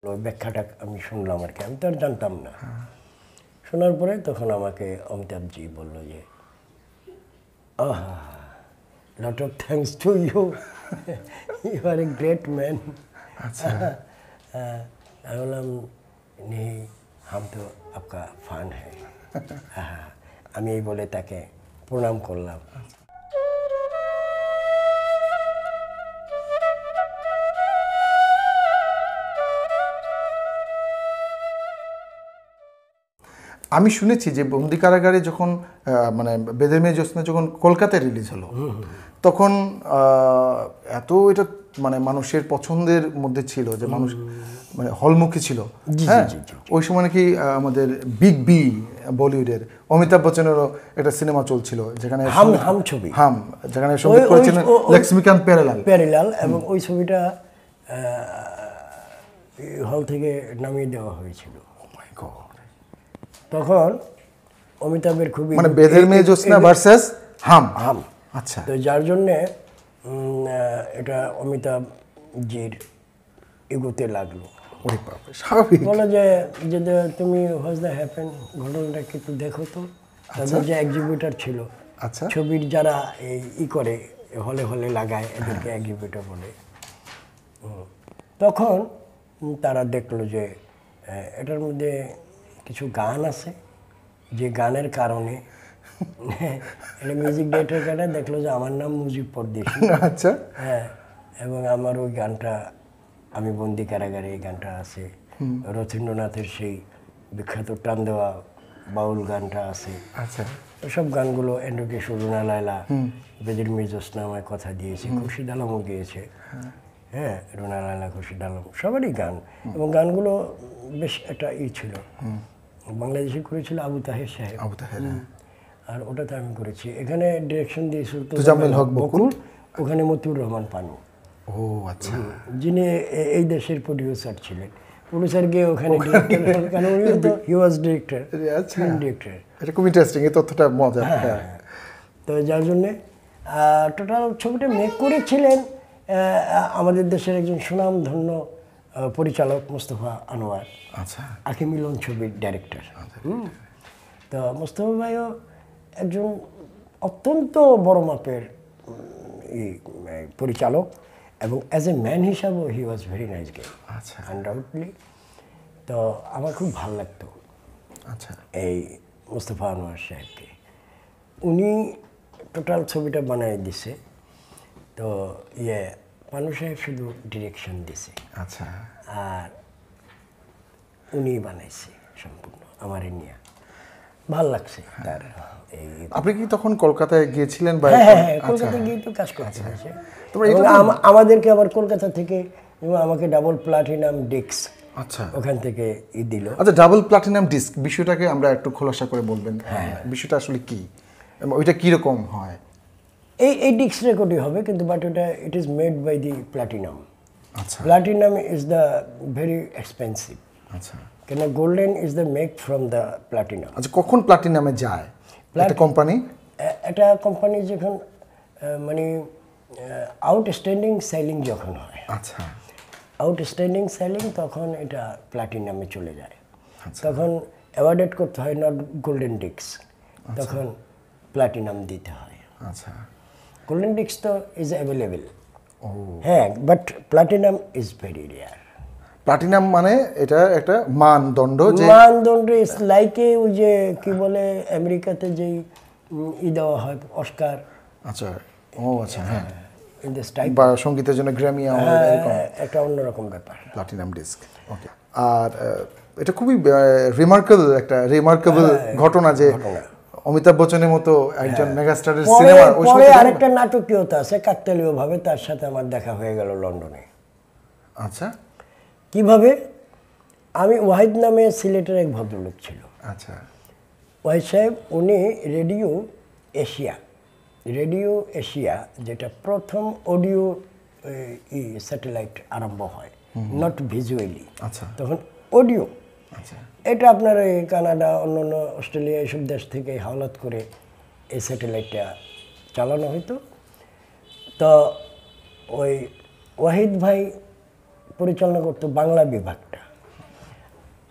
ওই ব্যাখ্যাটা আমি শুনলাম আর কি, আমি তো আর জানতাম না। শোনার পরে তখন আমাকে অমিতাভজি বললো যে lot of thanks to you, you are a great man. আচ্ছা, আমি বললাম नहीं हम तो आपका फैन है। আমি এই বলে তাকে প্রণাম করলাম। আমি শুনেছি যে বন্দি কারাগারে যখন মানে বেদের মেয়ে জ্যোৎস্না যখন কলকাতায় রিলিজ হলো তখন এত এটা মানে মানুষের পছন্দের মধ্যে ছিল যে মানুষ মানে হলমুখী ছিল। হ্যাঁ, ওই সময় নাকি আমাদের বিগ বি বলিউডের অমিতাভ বচ্চনেরও একটা সিনেমা চলছিল যেখানে হাম ছবি, যেখানে সঙ্গীত করেছিলেন লক্ষ্মীকান্ত প্যারেলাল, এবং ওই ছবিটা হল থেকে নামিয়ে দেওয়া হয়েছিল। তখন অমিতাভের খুবই মানে বেদের মেয়ে জ্যোৎস্না ভার্সেস হাম। আচ্ছা, তো যার জন্যে এটা অমিতাভ জির এগোতে লাগলো। স্বাভাবিক বলো যে তুমি হোয়াটস দ্য হ্যাপেন, ঘটনাটা একটু দেখো তো। তাদের যে এক্সিবিউটর ছিল, আচ্ছা, ছবির যারা ই করে হলে হলে লাগায় এদেরকে এক্সিবিউটর বলে। তখন তারা দেখলো যে এটার মধ্যে কিছু গান আছে, যে গানের কারণে এটা মিউজিক ডাইরেক্টর কাটা দেখলো যে আমার নাম মুজিব পরদেশি। আচ্ছা, হ্যাঁ, এবং আমার ওই গানটা আমি বন্দি কারাগারে এই গানটা আছে, রথীন্দ্রনাথের সেই বিখ্যাত টান দেওয়া বাউল গানটা আছে। আচ্ছা, সব গানগুলো এন্ড্রকে সুরুনা লায়লা, বেদের মেয়ে জ্যোৎস্না আমায় কথা দিয়েছে, খুরশিদ আলমও গিয়েছে। হ্যাঁ, রুনা লায়লা, খুরশিদ আলম সবারই গান, এবং গানগুলো বেশ একটা ছিল। বাংলাদেশে করেছিল আবু তাহের সাহেব, আর ওটাতে আমি করেছি। এখানে ডিরেকশন দিয়েছিল তোজাম্মেল হক বকুল, ওখানে মতিউর রহমান পানু। ও আচ্ছা, যিনি এই দেশের প্রডিউসার ছিলেন। প্রডিউসার গিয়ে ওখানে ডিরেক্টর, কারণ উনি তো হি ওয়াজ ডিরেক্টর, ডিরেক্টর। এটা খুব ইন্টারেস্টিং, এই তথ্যটা মজা। হ্যাঁ, তো যার জন্যে টোটাল ছবিটা মেক করেছিলেন আমাদের দেশের একজন সুনামধন্য পরিচালক মোস্তফা আনোয়ার। আচ্ছা, আঁখি মিলন ছবির ডাইরেক্টর। তো মোস্তফা ভাইও একজন অত্যন্ত বড় মাপের পরিচালক, এবং অ্যাজ এ ম্যান হিসাবেও হি ওয়াজ ভেরি নাইস গাই। আচ্ছা, আনডাউটলি। তো আমার খুব ভালো লাগতো আচ্ছা এই মোস্তফা আনোয়ার সাহেবকে। উনি টোটাল ছবিটা বানিয়ে দিছে। তো পানু সাহেব শুধু ডিরেকশন দিছে, আচ্ছা, আর উনি বানাইছে সম্পূর্ণ আমার নিয়ে। ভাল লাগছে তার এই। আপনি কি তখন কলকাতায় গিয়েছিলেন? হ্যাঁ, কলকাতায় গিয়ে তো কাজ করতে হয়েছে। আমাদেরকে আবার কলকাতা থেকে আমাকে ডাবল প্লাটিনাম ডিস্ক, আচ্ছা, ওখান থেকে দিল। আচ্ছা, ডাবল প্লাটিনাম ডিস্ক বিষয়টাকে আমরা একটু খোলাসা করে বলবেন। বিষয়টা আসলে কি, ওইটা কীরকম হয়? এই ডিস্ক রেকর্ডই হবে, কিন্তু বাট ওটা it is made by the platinum. আচ্ছা, platinum is the very expensive. আচ্ছা, কেন golden is the make from the platinum. আচ্ছা, কখন প্লাটিনামে যায় একটা কোম্পানি? এটা কোম্পানি যখন মানে আউটস্ট্যান্ডিং সেলিং যখন হয়, আচ্ছা, আউটস্ট্যান্ডিং সেলিং, তখন এটা প্লাটিনামে চলে যায়। তখন অ্যাওয়ার্ডেড করতে হয় নট গোল্ডেন ডিস্ক, তখন প্লাটিনাম দিতে হয়। আচ্ছা, গোল্ডেন ডিস্ক তো ইজ অ্যাভেলেবেল, হ্যাঁ, but platinum is very rare. Platinum মানে এটা একটা মানদণ্ড, যে মানদণ্ড ইজ লাইকে ওই যে কি বলে আমেরিকাতে যেই দেওয়া হয় অস্কার। আচ্ছা, ও আচ্ছা, হ্যাঁ, ইন দিস টাইপ, বা সঙ্গীতের জন্য গ্র্যামি অ্যাওয়ার্ড, এরকম একটা অন্যরকম ব্যাপার প্লাটিনাম ডিস্ক। ওকে, আর এটা খুবই রিমার্কেবল ঘটনা যে অমিতাভ বচ্চনের মতো একজন মেগাস্টারের সিনেমা। পরে আরেকটা নাটকীয়তা আছে, কাকতালীয়ভাবে তার সাথে আমার দেখা হয়ে গেল লন্ডনে। আচ্ছা, কিভাবে? আমি ওয়াহিদ নামে সিলেটের এক ভদ্রলোক ছিল। আচ্ছা, ওয়াহিদ সাহেব, উনি রেডিও এশিয়া যেটা প্রথম অডিও স্যাটেলাইট আরম্ভ হয়, নট ভিজুয়ালি, আচ্ছা, তখন অডিও। আচ্ছা, এটা আপনার এই কানাডা, অন্যান্য অস্ট্রেলিয়া, এইসব দেশ থেকে হাওলাত করে এই স্যাটেলাইটটা চালানো হতো। তো ওই ওয়াহিদ ভাই পরিচালনা করতো বাংলা বিভাগটা।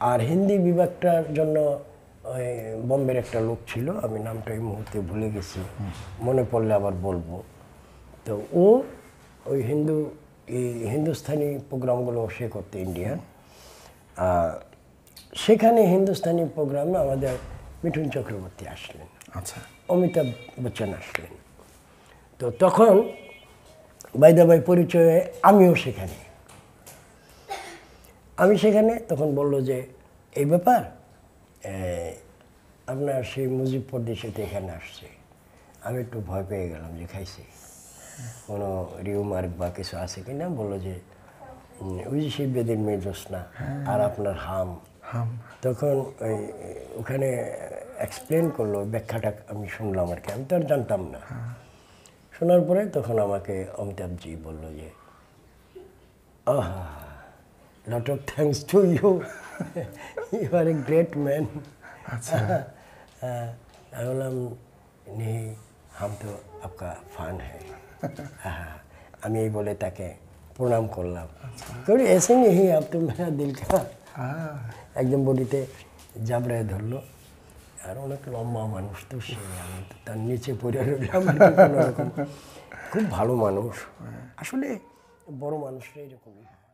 আর হিন্দি বিভাগটার জন্য ওই বম্বের একটা লোক ছিল, আমি নামটা এই মুহূর্তে ভুলে গেছি, মনে পড়লে আবার বলবো। তো ও ওই হিন্দুস্তানি প্রোগ্রামগুলো সে করতে ইন্ডিয়ান। সেখানে হিন্দুস্তানি প্রোগ্রামে আমাদের মিঠুন চক্রবর্তী আসলেন, আচ্ছা, অমিতাভ বচ্চন আসলেন। তো তখন বাইদাবাই পরিচয়ে আমিও সেখানে, তখন বললো যে এই ব্যাপার, আপনার সেই মুজিব পরদেশিতে এখানে আসছে। আমি একটু ভয় পেয়ে গেলাম যে খাইছে কোনো রিউমার্ক বা কিছু আছে কিনা। বললো যে ওই যে সেই বেদের মেয়ে জ্যোৎস্না আর আপনার হাম। তখন ওখানে এক্সপ্লেন করলো, ব্যাখ্যাটা আমি শুনলাম আর কি, আমি তো আর জানতাম না। শোনার পরে তখন আমাকে অমিতাভজি বললো যে lot of thanks to you, you are a great man. আচ্ছা, আমি বললাম नहीं हम तो आपका फैन है। আমি এই বলে তাকে প্রণাম করলাম। করি এসে নেই আপ তো মেরা দিল কা, একদম বডিতে জাবড়ায় ধরলো। আর অনেক লম্বা মানুষ তো, সে আমি তো তার নিচে পড়ে রইলাম। খুব ভালো মানুষ, আসলে বড় মানুষরা এরকমই।